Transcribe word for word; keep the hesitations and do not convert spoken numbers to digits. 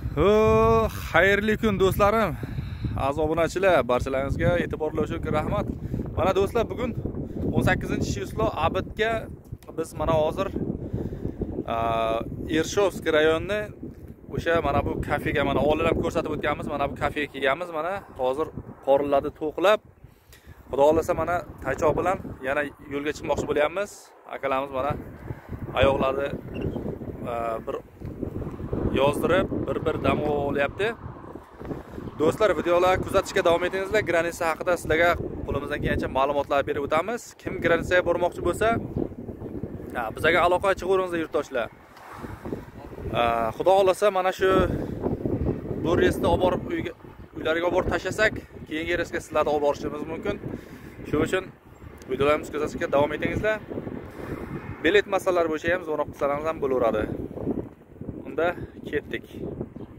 Ho, xayrli kun do'stlarim. Aziz obunachilar, barchalaringizga e'tiborlar uchun rahmat. Mana do'stlar, bugun o'n sakkizinchi число Abidga biz mana hozir Ershovskiy rayoni o'sha mana bu kafega mana oldinlab ko'rsatib o'tganmiz. Mana bu kafega kelganmiz. Mana hozir qorinlarni to'qlab, xudo xolasa mana taychoq bilan yana yo'lga chiqmoqchi bo'lyapmiz. Akalarimiz mana oyoqlarni bir yozdirib, bir-bir dam olyapti. Do'stlar, videolarni kuzatishga davom etingizlar. Granitsa haqida sizlarga qo'limizdan kelgancha ma'lumotlar berib o'tamiz. Kim granitsaga bormoqchi bo'lsa, bizga aloqa chiqaveringizlar yurtdoshlar. Xudo xolasa mana shu bu reysni olib borib uyga, uylariga olib borib tashlasak, keyingi reysga sizlarni olib borishimiz mumkin. Shuning uchun videolarimizni kuzatishga davom etingizlar. Bilet masalalari bo'yicha ham zo'rnoq qilsangiz ham bo'laveradi. Unda ketdik.